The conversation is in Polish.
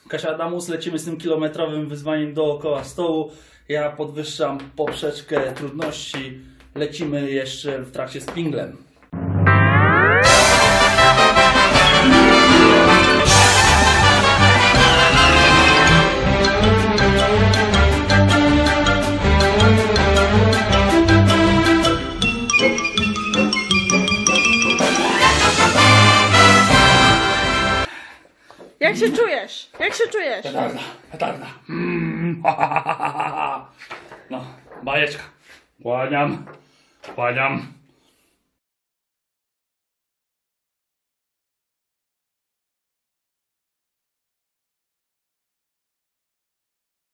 Kasia Adamus, lecimy z tym kilometrowym wyzwaniem dookoła stołu. Ja podwyższam poprzeczkę trudności. Lecimy jeszcze w trakcie z pinglem. Jak się czujesz? Jak się czujesz? Petarda. No, bajeczka. Kłaniam.